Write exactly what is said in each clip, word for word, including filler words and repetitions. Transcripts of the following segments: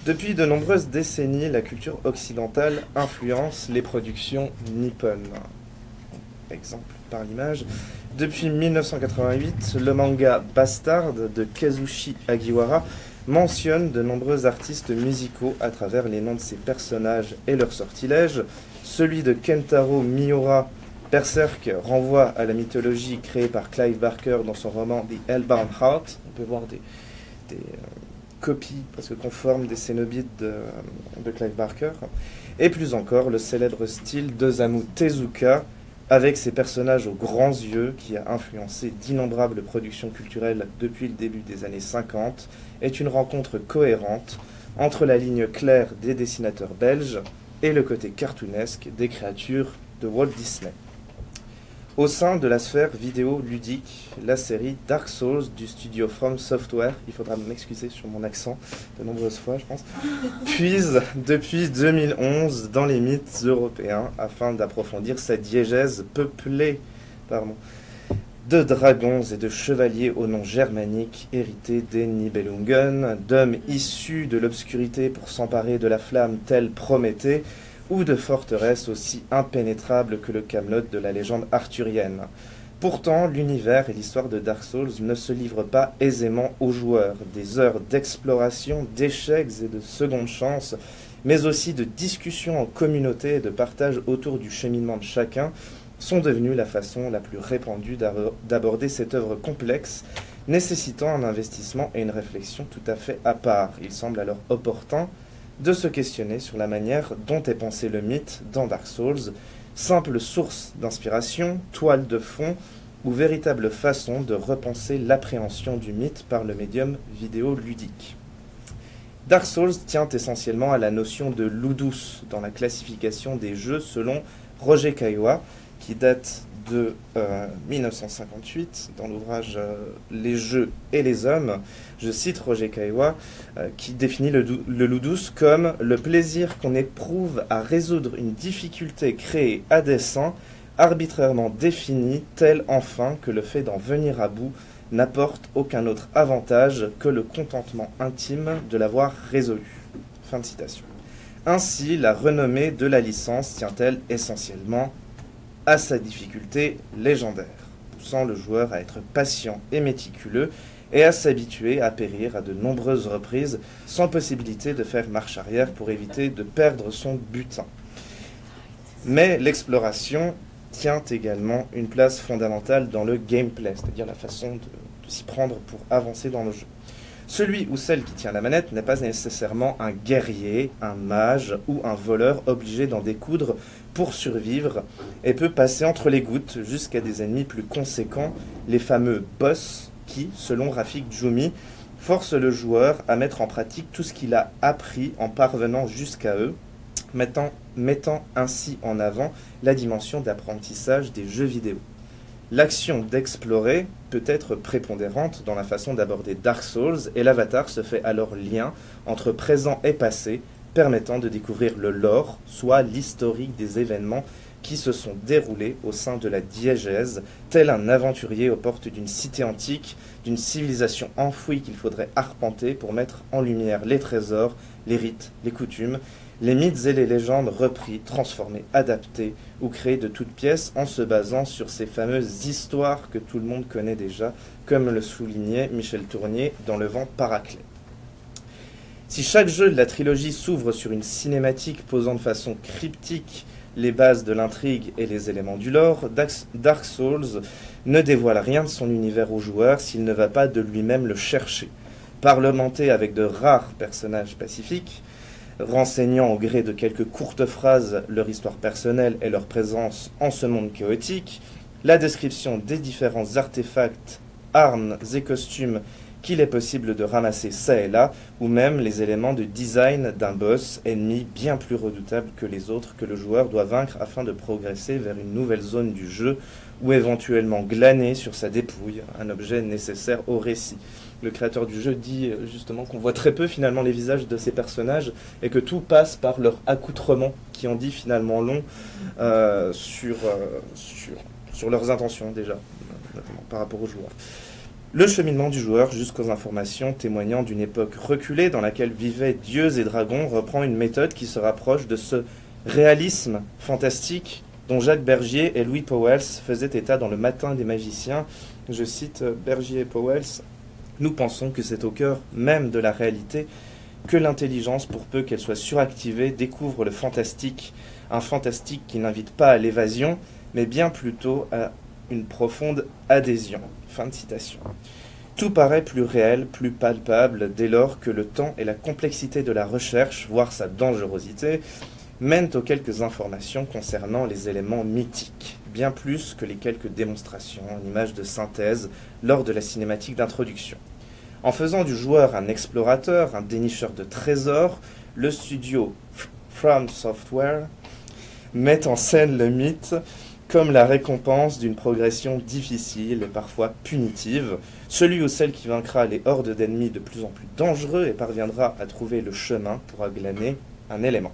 Depuis de nombreuses décennies, la culture occidentale influence les productions nippones. Exemple par l'image. Depuis mille neuf cent quatre-vingt-huit, le manga Bastard de Kazushi Hagiwara mentionne de nombreux artistes musicaux à travers les noms de ses personnages et leurs sortilèges. Celui de Kentaro Miura, Berserk, renvoie à la mythologie créée par Clive Barker dans son roman The Hellbound Heart. On peut voir des, des euh, copies presque conformes des Cénobites de, de Clive Barker. Et plus encore, le célèbre style d'Osamu Tezuka, avec ses personnages aux grands yeux, qui a influencé d'innombrables productions culturelles depuis le début des années cinquante, est une rencontre cohérente entre la ligne claire des dessinateurs belges et le côté cartoonesque des créatures de Walt Disney. Au sein de la sphère vidéo ludique, la série Dark Souls du studio From Software, il faudra m'excuser sur mon accent de nombreuses fois je pense, puise depuis deux mille onze dans les mythes européens afin d'approfondir sa diégèse peuplée pardon, de dragons et de chevaliers au nom germanique hérités des Nibelungen, d'hommes issus de l'obscurité pour s'emparer de la flamme telle Prométhée, ou de forteresses aussi impénétrables que le Camelot de la légende arthurienne. Pourtant, l'univers et l'histoire de Dark Souls ne se livrent pas aisément aux joueurs. Des heures d'exploration, d'échecs et de secondes chances, mais aussi de discussions en communauté et de partage autour du cheminement de chacun, sont devenues la façon la plus répandue d'aborder cette œuvre complexe, nécessitant un investissement et une réflexion tout à fait à part. Il semble alors opportun de se questionner sur la manière dont est pensé le mythe dans Dark Souls, simple source d'inspiration, toile de fond ou véritable façon de repenser l'appréhension du mythe par le médium vidéo ludique. Dark Souls tient essentiellement à la notion de ludus dans la classification des jeux selon Roger Caillois, qui date de euh, mille neuf cent cinquante-huit, dans l'ouvrage euh, Les jeux et les hommes. Je cite Roger Caillois, euh, qui définit le, le ludus comme le plaisir qu'on éprouve à résoudre une difficulté créée à dessein, arbitrairement définie, telle enfin que le fait d'en venir à bout n'apporte aucun autre avantage que le contentement intime de l'avoir résolu. Fin de citation. Ainsi, la renommée de la licence tient-elle essentiellement à sa difficulté légendaire, poussant le joueur à être patient et méticuleux et à s'habituer à périr à de nombreuses reprises sans possibilité de faire marche arrière pour éviter de perdre son butin. Mais l'exploration tient également une place fondamentale dans le gameplay, c'est-à-dire la façon de, de s'y prendre pour avancer dans le jeu. Celui ou celle qui tient la manette n'est pas nécessairement un guerrier, un mage ou un voleur obligé d'en découdre pour survivre et peut passer entre les gouttes jusqu'à des ennemis plus conséquents, les fameux boss qui, selon Rafik Djoumi, forcent le joueur à mettre en pratique tout ce qu'il a appris en parvenant jusqu'à eux, mettant, mettant ainsi en avant la dimension d'apprentissage des jeux vidéo. L'action d'explorer peut être prépondérante dans la façon d'aborder Dark Souls et l'avatar se fait alors lien entre présent et passé, permettant de découvrir le lore, soit l'historique des événements qui se sont déroulés au sein de la diégèse, tel un aventurier aux portes d'une cité antique, d'une civilisation enfouie qu'il faudrait arpenter pour mettre en lumière les trésors, les rites, les coutumes, les mythes et les légendes repris, transformés, adaptés ou créés de toutes pièces en se basant sur ces fameuses histoires que tout le monde connaît déjà, comme le soulignait Michel Tournier dans Le Vent Paraclet. Si chaque jeu de la trilogie s'ouvre sur une cinématique posant de façon cryptique les bases de l'intrigue et les éléments du lore, Dark Souls ne dévoile rien de son univers au joueur s'il ne va pas de lui-même le chercher. Parlementé avec de rares personnages pacifiques, renseignant au gré de quelques courtes phrases leur histoire personnelle et leur présence en ce monde chaotique, la description des différents artefacts, armes et costumes qu'il est possible de ramasser ça et là, ou même les éléments de design d'un boss ennemi bien plus redoutable que les autres que le joueur doit vaincre afin de progresser vers une nouvelle zone du jeu, ou éventuellement glaner sur sa dépouille, un objet nécessaire au récit. Le créateur du jeu dit justement qu'on voit très peu finalement les visages de ces personnages et que tout passe par leur accoutrement qui en dit finalement long euh, sur, euh, sur, sur leurs intentions déjà, notamment par rapport aux joueurs. Le cheminement du joueur jusqu'aux informations témoignant d'une époque reculée dans laquelle vivaient dieux et dragons reprend une méthode qui se rapproche de ce réalisme fantastique dont Jacques Bergier et Louis Pauwels faisaient état dans Le Matin des magiciens. Je cite Bergier et Pauwels: « Nous pensons que c'est au cœur même de la réalité que l'intelligence, pour peu qu'elle soit suractivée, découvre le fantastique, un fantastique qui n'invite pas à l'évasion, mais bien plutôt à une profonde adhésion. » Fin de citation. Tout paraît plus réel, plus palpable, dès lors que le temps et la complexité de la recherche, voire sa dangerosité, mènent aux quelques informations concernant les éléments mythiques, bien plus que les quelques démonstrations en images de synthèse lors de la cinématique d'introduction. En faisant du joueur un explorateur, un dénicheur de trésors, le studio From Software met en scène le mythe comme la récompense d'une progression difficile et parfois punitive, celui ou celle qui vaincra les hordes d'ennemis de plus en plus dangereux et parviendra à trouver le chemin pour glaner un élément.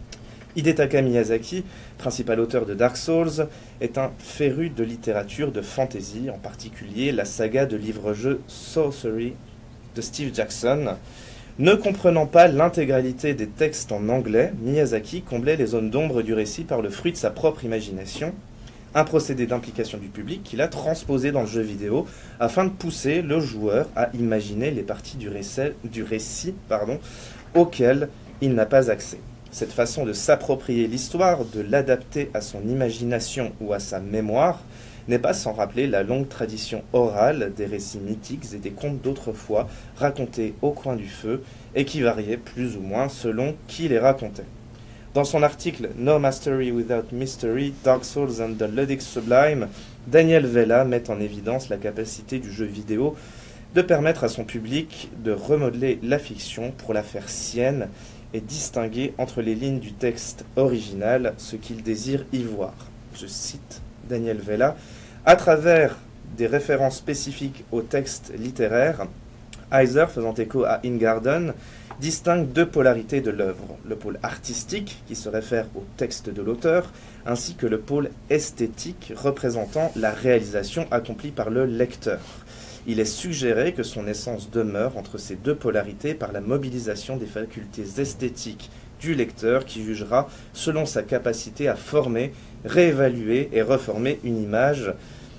Hidetaka Miyazaki, principal auteur de Dark Souls, est un féru de littérature de fantasy, en particulier la saga de livres-jeux Sorcery de Steve Jackson. Ne comprenant pas l'intégralité des textes en anglais, Miyazaki comblait les zones d'ombre du récit par le fruit de sa propre imagination, un procédé d'implication du public qu'il a transposé dans le jeu vidéo afin de pousser le joueur à imaginer les parties du récit, du récit pardon, auxquelles il n'a pas accès. Cette façon de s'approprier l'histoire, de l'adapter à son imagination ou à sa mémoire, n'est pas sans rappeler la longue tradition orale des récits mythiques et des contes d'autrefois racontés au coin du feu et qui variaient plus ou moins selon qui les racontait. Dans son article « No Mastery Without Mystery, Dark Souls and the Ludic Sublime », Daniel Vella met en évidence la capacité du jeu vidéo de permettre à son public de remodeler la fiction pour la faire sienne et distinguer entre les lignes du texte original ce qu'il désire y voir. Je cite Daniel Vella: « À travers des références spécifiques au texte littéraire, Heiser, faisant écho à Ingarden, distingue deux polarités de l'œuvre, le pôle artistique, qui se réfère au texte de l'auteur, ainsi que le pôle esthétique, représentant la réalisation accomplie par le lecteur. Il est suggéré que son essence demeure entre ces deux polarités par la mobilisation des facultés esthétiques du lecteur qui jugera selon sa capacité à former, réévaluer et reformer une image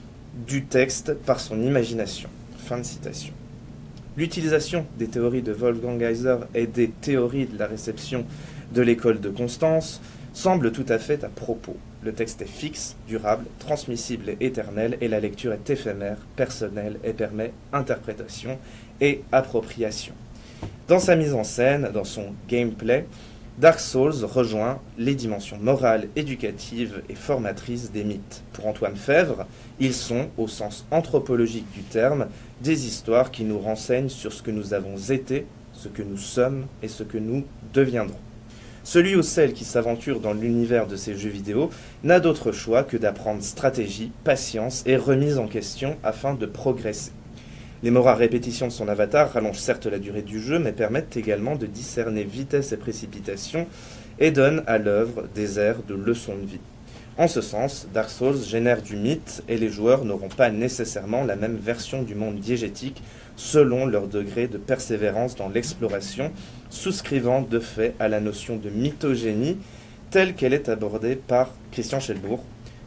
du texte par son imagination. » Fin de citation. L'utilisation des théories de Wolfgang Heiser et des théories de la réception de l'école de Constance semble tout à fait à propos. Le texte est fixe, durable, transmissible et éternel, et la lecture est éphémère, personnelle et permet interprétation et appropriation. Dans sa mise en scène, dans son gameplay, Dark Souls rejoint les dimensions morales, éducatives et formatrices des mythes. Pour Antoine Fèvre, ils sont, au sens anthropologique du terme, des histoires qui nous renseignent sur ce que nous avons été, ce que nous sommes et ce que nous deviendrons. Celui ou celle qui s'aventure dans l'univers de ces jeux vidéo n'a d'autre choix que d'apprendre stratégie, patience et remise en question afin de progresser. Les morales répétitions de son avatar rallongent certes la durée du jeu, mais permettent également de discerner vitesse et précipitation et donnent à l'œuvre des airs de leçons de vie. En ce sens, Dark Souls génère du mythe et les joueurs n'auront pas nécessairement la même version du monde diégétique selon leur degré de persévérance dans l'exploration, souscrivant de fait à la notion de mythogénie telle qu'elle est abordée par Christian Schelbourg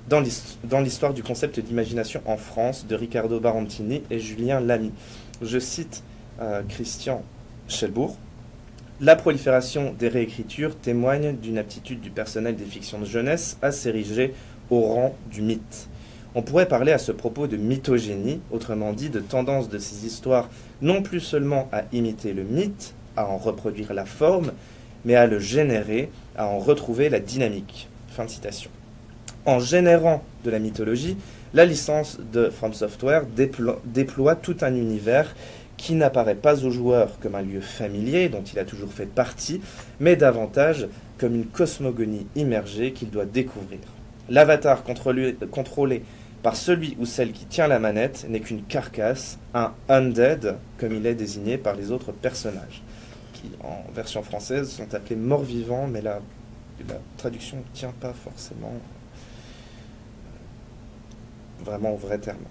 dans l'histoire du concept d'imagination en France de Riccardo Barantini et Julien Lamy. Je cite euh, Christian Schelbourg: « La prolifération des réécritures témoigne d'une aptitude du personnel des fictions de jeunesse à s'ériger au rang du mythe. On pourrait parler à ce propos de mythogénie, autrement dit de tendance de ces histoires non plus seulement à imiter le mythe, à en reproduire la forme, mais à le générer, à en retrouver la dynamique. » Fin de citation. En générant de la mythologie, la licence de From Software déplo- déploie tout un univers qui n'apparaît pas au joueur comme un lieu familier dont il a toujours fait partie, mais davantage comme une cosmogonie immergée qu'il doit découvrir. L'avatar contrôlé, contrôlé par celui ou celle qui tient la manette n'est qu'une carcasse, un undead, comme il est désigné par les autres personnages, qui en version française sont appelés morts-vivants, mais la, la traduction ne tient pas forcément vraiment au vrai terme.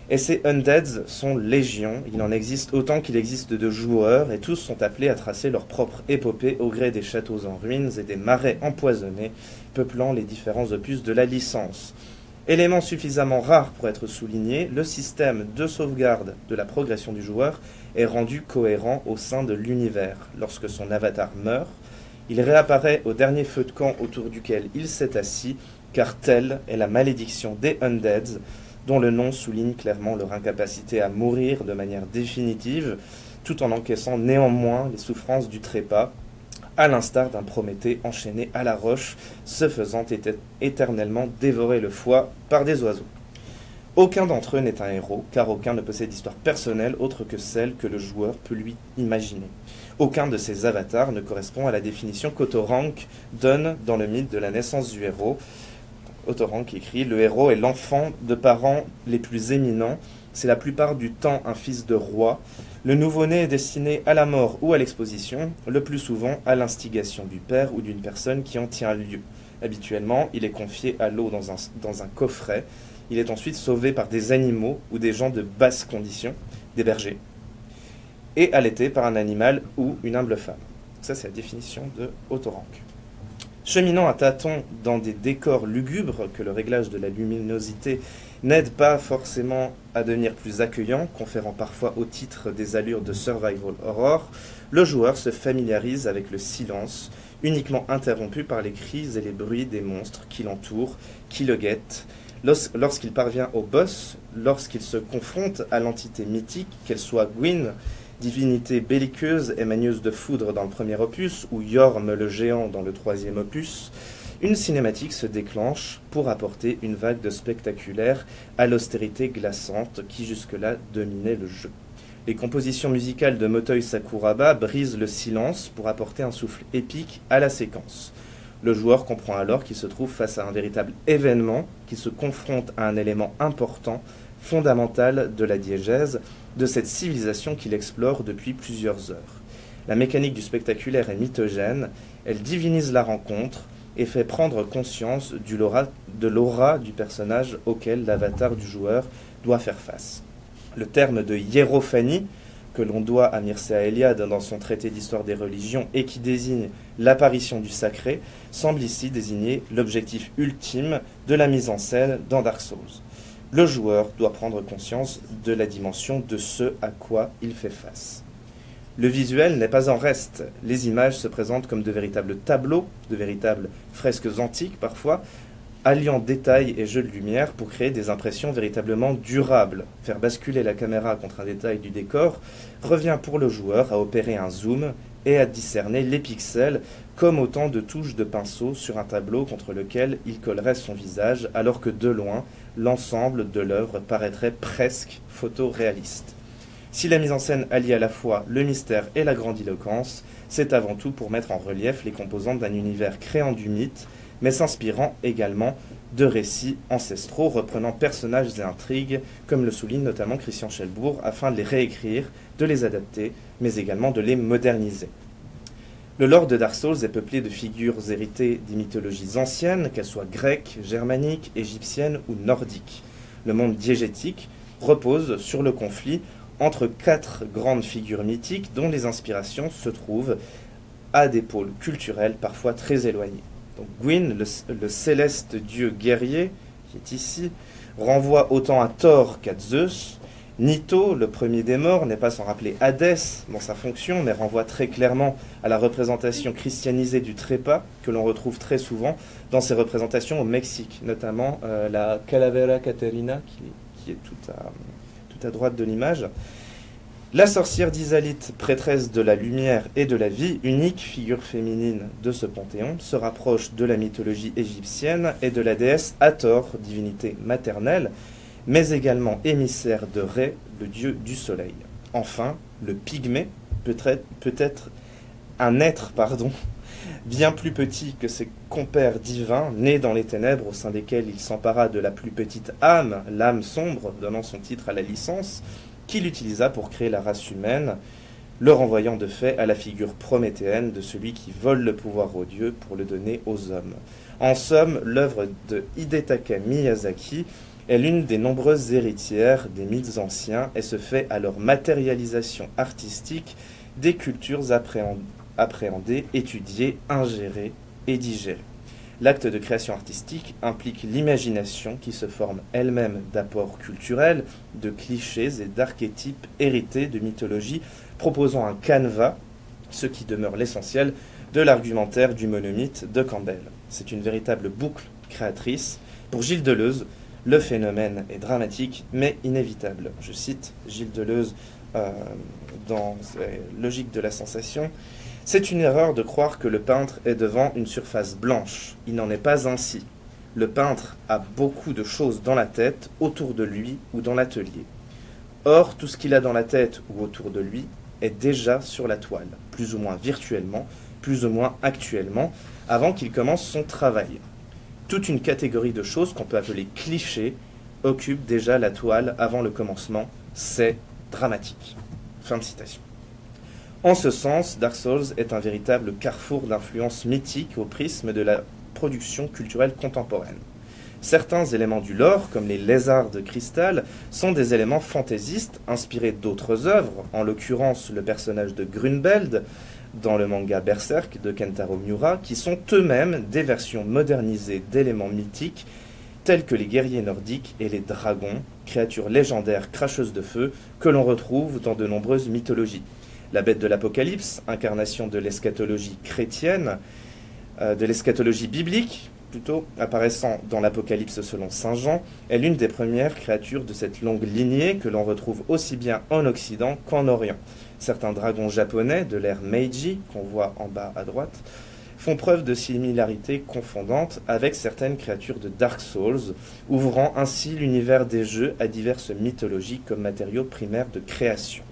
Et ces undeads sont légion, il en existe autant qu'il existe de joueurs, et tous sont appelés à tracer leur propre épopée au gré des châteaux en ruines et des marais empoisonnés, peuplant les différents opus de la licence. Élément suffisamment rare pour être souligné, le système de sauvegarde de la progression du joueur est rendu cohérent au sein de l'univers. Lorsque son avatar meurt, il réapparaît au dernier feu de camp autour duquel il s'est assis, car telle est la malédiction des undeads, dont le nom souligne clairement leur incapacité à mourir de manière définitive, tout en encaissant néanmoins les souffrances du trépas, à l'instar d'un Prométhée enchaîné à la roche, se faisant éte- éternellement dévorer le foie par des oiseaux. Aucun d'entre eux n'est un héros, car aucun ne possède d'histoire personnelle autre que celle que le joueur peut lui imaginer. Aucun de ces avatars ne correspond à la définition qu'Autorank donne dans le mythe de la naissance du héros. Autorank écrit « Le héros est l'enfant de parents les plus éminents, c'est la plupart du temps un fils de roi. Le nouveau-né est destiné à la mort ou à l'exposition, le plus souvent à l'instigation du père ou d'une personne qui en tient lieu. Habituellement, il est confié à l'eau dans un, dans un coffret. Il est ensuite sauvé par des animaux ou des gens de basse condition, des bergers, et allaité par un animal ou une humble femme. » Ça, c'est la définition de Autorank. Cheminant à tâtons dans des décors lugubres que le réglage de la luminosité n'aide pas forcément à devenir plus accueillant, conférant parfois au titre des allures de survival horror, le joueur se familiarise avec le silence, uniquement interrompu par les cris et les bruits des monstres qui l'entourent, qui le guettent. Lorsqu'il parvient au boss, lorsqu'il se confronte à l'entité mythique, qu'elle soit Gwyn, divinité belliqueuse et manieuse de foudre dans le premier opus, ou Yorm le géant dans le troisième opus, une cinématique se déclenche pour apporter une vague de spectaculaire à l'austérité glaçante qui jusque-là dominait le jeu. Les compositions musicales de Motoi Sakuraba brisent le silence pour apporter un souffle épique à la séquence. Le joueur comprend alors qu'il se trouve face à un véritable événement, qu'il se confronte à un élément important, fondamental de la diégèse, de cette civilisation qu'il explore depuis plusieurs heures. La mécanique du spectaculaire est mythogène, elle divinise la rencontre et fait prendre conscience du l'aura, de l'aura du personnage auquel l'avatar du joueur doit faire face. Le terme de hiérophanie, que l'on doit à Mircea Eliade dans son traité d'histoire des religions et qui désigne l'apparition du sacré, semble ici désigner l'objectif ultime de la mise en scène dans Dark Souls. Le joueur doit prendre conscience de la dimension de ce à quoi il fait face. Le visuel n'est pas en reste. Les images se présentent comme de véritables tableaux, de véritables fresques antiques parfois, alliant détails et jeux de lumière pour créer des impressions véritablement durables. Faire basculer la caméra contre un détail du décor revient pour le joueur à opérer un zoom et à discerner les pixels comme autant de touches de pinceau sur un tableau contre lequel il collerait son visage, alors que de loin, l'ensemble de l'œuvre paraîtrait presque photoréaliste. Si la mise en scène allie à la fois le mystère et la grandiloquence, c'est avant tout pour mettre en relief les composantes d'un univers créant du mythe, mais s'inspirant également de récits ancestraux reprenant personnages et intrigues, comme le souligne notamment Christian Schelbourg, afin de les réécrire, de les adapter, mais également de les moderniser. Le lore de Dark Souls est peuplé de figures héritées des mythologies anciennes, qu'elles soient grecques, germaniques, égyptiennes ou nordiques. Le monde diégétique repose sur le conflit entre quatre grandes figures mythiques dont les inspirations se trouvent à des pôles culturels parfois très éloignés. Donc Gwyn, le, le céleste dieu guerrier, qui est ici, renvoie autant à Thor qu'à Zeus. Nito, le premier des morts, n'est pas sans rappeler Hadès dans sa fonction, mais renvoie très clairement à la représentation christianisée du trépas, que l'on retrouve très souvent dans ses représentations au Mexique, notamment euh, la Calavera Caterina, qui, qui est tout à, tout à droite de l'image. La sorcière d'Izalith, prêtresse de la lumière et de la vie, unique figure féminine de ce panthéon, se rapproche de la mythologie égyptienne et de la déesse Hathor, divinité maternelle, mais également émissaire de Ré, le dieu du soleil. Enfin, le pygmée peut être, peut être un être pardon, bien plus petit que ses compères divins, né dans les ténèbres au sein desquels il s'empara de la plus petite âme, l'âme sombre, donnant son titre à la licence, qu'il utilisa pour créer la race humaine, le renvoyant de fait à la figure prométhéenne de celui qui vole le pouvoir aux dieux pour le donner aux hommes. En somme, l'œuvre de Hidetaka Miyazaki est l'une des nombreuses héritières des mythes anciens et se fait à leur matérialisation artistique des cultures appréhendées, étudiées, ingérées et digérées. L'acte de création artistique implique l'imagination qui se forme elle-même d'apports culturels, de clichés et d'archétypes hérités de mythologie, proposant un canevas, ce qui demeure l'essentiel de l'argumentaire du monomythe de Campbell. C'est une véritable boucle créatrice. Pour Gilles Deleuze, le phénomène est dramatique mais inévitable. Je cite Gilles Deleuze euh, dans Logique de la sensation. C'est une erreur de croire que le peintre est devant une surface blanche. Il n'en est pas ainsi. Le peintre a beaucoup de choses dans la tête, autour de lui ou dans l'atelier. Or, tout ce qu'il a dans la tête ou autour de lui est déjà sur la toile, plus ou moins virtuellement, plus ou moins actuellement, avant qu'il commence son travail. Toute une catégorie de choses qu'on peut appeler clichés occupe déjà la toile avant le commencement. C'est dramatique. Fin de citation. En ce sens, Dark Souls est un véritable carrefour d'influences mythiques au prisme de la production culturelle contemporaine. Certains éléments du lore, comme les lézards de cristal, sont des éléments fantaisistes inspirés d'autres œuvres, en l'occurrence le personnage de Grunbeld dans le manga Berserk de Kentaro Miura, qui sont eux-mêmes des versions modernisées d'éléments mythiques tels que les guerriers nordiques et les dragons, créatures légendaires cracheuses de feu que l'on retrouve dans de nombreuses mythologies. La bête de l'Apocalypse, incarnation de l'eschatologie chrétienne, euh, de l'eschatologie biblique, plutôt, apparaissant dans l'Apocalypse selon saint Jean, est l'une des premières créatures de cette longue lignée que l'on retrouve aussi bien en Occident qu'en Orient. Certains dragons japonais de l'ère Meiji, qu'on voit en bas à droite, font preuve de similarité confondante avec certaines créatures de Dark Souls, ouvrant ainsi l'univers des jeux à diverses mythologies comme matériaux primaires de création.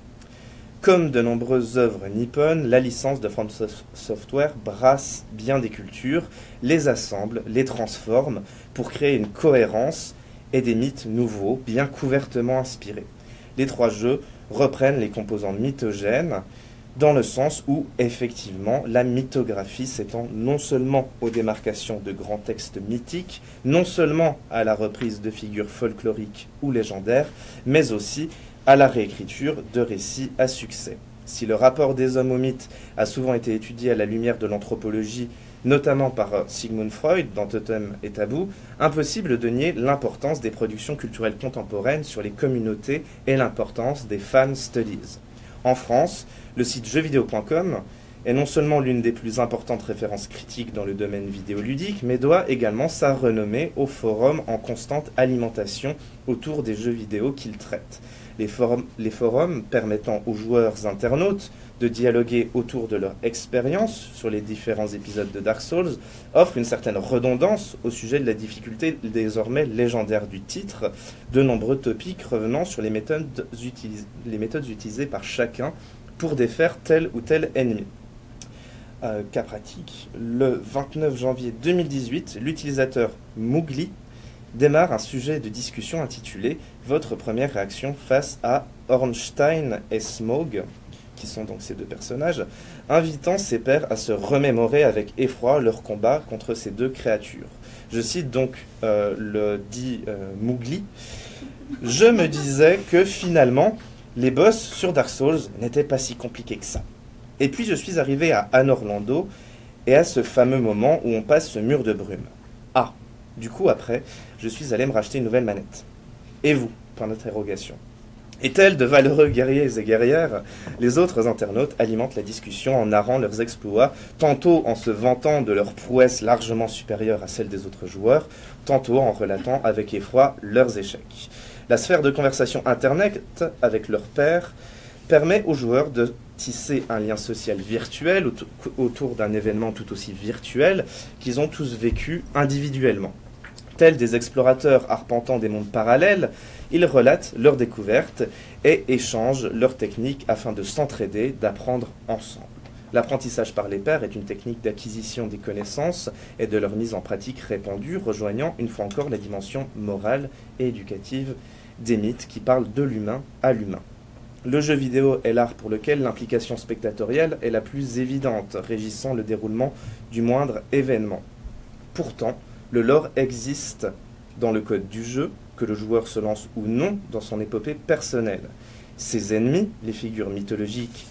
Comme de nombreuses œuvres nippones, la licence de From Software brasse bien des cultures, les assemble, les transforme pour créer une cohérence et des mythes nouveaux, bien couvertement inspirés. Les trois jeux reprennent les composants mythogènes dans le sens où, effectivement, la mythographie s'étend non seulement aux démarcations de grands textes mythiques, non seulement à la reprise de figures folkloriques ou légendaires, mais aussi à la réécriture de récits à succès. Si le rapport des hommes aux mythes a souvent été étudié à la lumière de l'anthropologie, notamment par Sigmund Freud dans Totem et Tabou, impossible de nier l'importance des productions culturelles contemporaines sur les communautés et l'importance des fan studies. En France, le site jeux vidéo point com est non seulement l'une des plus importantes références critiques dans le domaine vidéoludique, mais doit également sa renommée aux forums en constante alimentation autour des jeux vidéo qu'il traite. Les forums, les forums permettant aux joueurs internautes de dialoguer autour de leur expérience sur les différents épisodes de Dark Souls offrent une certaine redondance au sujet de la difficulté désormais légendaire du titre, de nombreux topics revenant sur les méthodes, utilis- les méthodes utilisées par chacun pour défaire tel ou tel ennemi. Euh, cas pratique, le vingt-neuf janvier deux mille dix-huit, l'utilisateur Moogly démarre un sujet de discussion intitulé « Votre première réaction face à Ornstein et Smaug », qui sont donc ces deux personnages, invitant ses pairs à se remémorer avec effroi leur combat contre ces deux créatures. Je cite donc euh, le dit euh, Moogly. « Je me disais que finalement, les boss sur Dark Souls n'étaient pas si compliqués que ça. Et puis je suis arrivé à Anor Londo et à ce fameux moment où on passe ce mur de brume. Ah, du coup après, je suis allé me racheter une nouvelle manette. Et vous ? Point d'interrogation. Et tels de valeureux guerriers et guerrières, les autres internautes alimentent la discussion en narrant leurs exploits, tantôt en se vantant de leur prouesse largement supérieure à celle des autres joueurs, tantôt en relatant avec effroi leurs échecs. La sphère de conversation Internet avec leurs pairs permet aux joueurs de tisser un lien social virtuel autour d'un événement tout aussi virtuel qu'ils ont tous vécu individuellement. Tels des explorateurs arpentant des mondes parallèles, ils relatent leurs découvertes et échangent leurs techniques afin de s'entraider, d'apprendre ensemble. L'apprentissage par les pairs est une technique d'acquisition des connaissances et de leur mise en pratique répandue, rejoignant une fois encore la dimension morale et éducative des mythes qui parlent de l'humain à l'humain. Le jeu vidéo est l'art pour lequel l'implication spectatorielle est la plus évidente, régissant le déroulement du moindre événement. Pourtant, le lore existe dans le code du jeu, que le joueur se lance ou non dans son épopée personnelle. Ses ennemis, les figures mythologiques,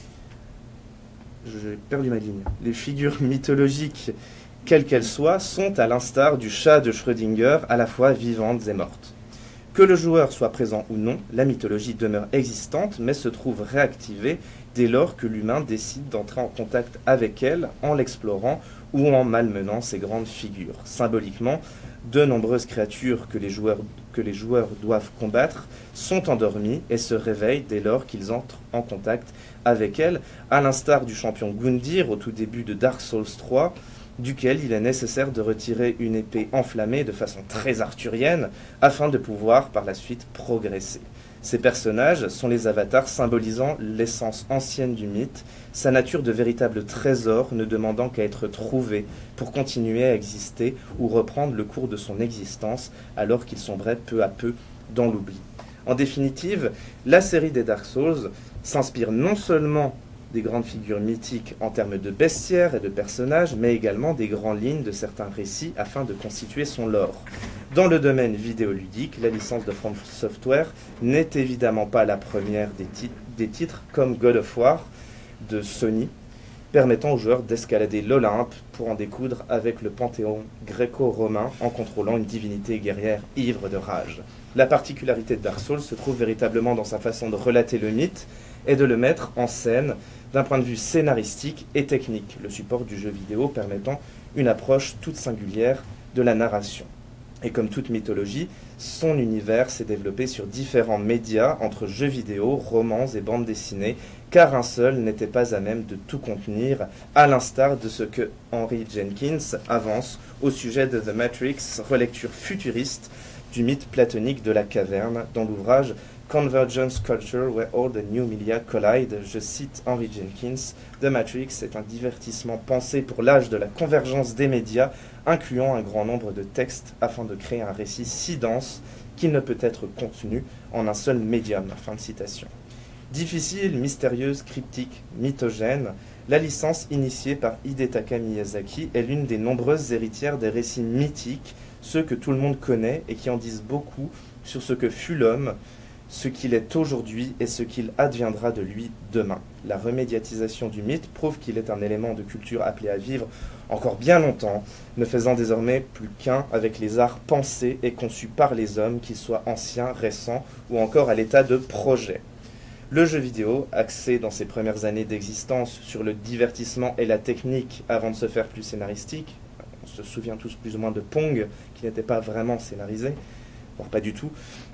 j'ai perdu ma ligne, les figures mythologiques, quelles qu'elles soient, sont à l'instar du chat de Schrödinger, à la fois vivantes et mortes. Que le joueur soit présent ou non, la mythologie demeure existante, mais se trouve réactivée dès lors que l'humain décide d'entrer en contact avec elle en l'explorant ou en malmenant ces grandes figures. Symboliquement, de nombreuses créatures que les joueurs, que les joueurs doivent combattre sont endormies et se réveillent dès lors qu'ils entrent en contact avec elles, à l'instar du champion Gundyr au tout début de Dark Souls trois, duquel il est nécessaire de retirer une épée enflammée de façon très arthurienne afin de pouvoir par la suite progresser. Ces personnages sont les avatars symbolisant l'essence ancienne du mythe, sa nature de véritable trésor ne demandant qu'à être trouvé pour continuer à exister ou reprendre le cours de son existence alors qu'il sombrait peu à peu dans l'oubli. En définitive, la série des Dark Souls s'inspire non seulement des grandes figures mythiques en termes de bestiaires et de personnages, mais également des grandes lignes de certains récits afin de constituer son lore. Dans le domaine vidéoludique, la licence de From Software n'est évidemment pas la première des, tit des titres comme God of War de Sony, permettant aux joueurs d'escalader l'Olympe pour en découdre avec le panthéon gréco-romain en contrôlant une divinité guerrière ivre de rage. La particularité de Dark Souls se trouve véritablement dans sa façon de relater le mythe et de le mettre en scène d'un point de vue scénaristique et technique, le support du jeu vidéo permettant une approche toute singulière de la narration. Et comme toute mythologie, son univers s'est développé sur différents médias entre jeux vidéo, romans et bandes dessinées, car un seul n'était pas à même de tout contenir, à l'instar de ce que Henry Jenkins avance au sujet de The Matrix, relecture futuriste du mythe platonique de la caverne, dans l'ouvrage Convergence Culture, Where All the New Media Collide. Je cite Henry Jenkins, The Matrix est un divertissement pensé pour l'âge de la convergence des médias, incluant un grand nombre de textes afin de créer un récit si dense qu'il ne peut être contenu en un seul médium. Fin de citation. Difficile, mystérieuse, cryptique, mythogène, la licence initiée par Hidetaka Miyazaki est l'une des nombreuses héritières des récits mythiques, ceux que tout le monde connaît et qui en disent beaucoup sur ce que fut l'homme, ce qu'il est aujourd'hui et ce qu'il adviendra de lui demain. La remédiatisation du mythe prouve qu'il est un élément de culture appelé à vivre encore bien longtemps, ne faisant désormais plus qu'un avec les arts pensés et conçus par les hommes, qu'ils soient anciens, récents ou encore à l'état de projet. Le jeu vidéo, axé dans ses premières années d'existence sur le divertissement et la technique avant de se faire plus scénaristique, on se souvient tous plus ou moins de Pong, qui n'était pas vraiment scénarisé, voire pas du tout,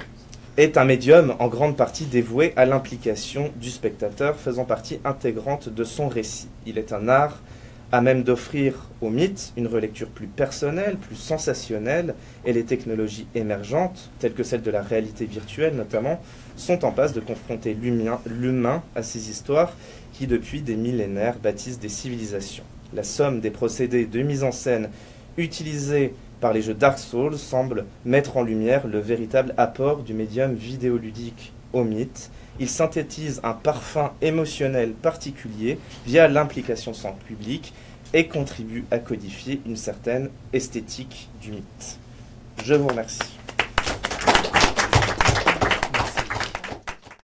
est un médium en grande partie dévoué à l'implication du spectateur, faisant partie intégrante de son récit. Il est un art à même d'offrir au mythe une relecture plus personnelle, plus sensationnelle, et les technologies émergentes, telles que celles de la réalité virtuelle notamment, sont en passe de confronter l'humain à ces histoires qui, depuis des millénaires, bâtissent des civilisations. La somme des procédés de mise en scène utilisés par les jeux Dark Souls semble mettre en lumière le véritable apport du médium vidéoludique au mythe. Il synthétise un parfum émotionnel particulier via l'implication sans public et contribue à codifier une certaine esthétique du mythe. Je vous remercie.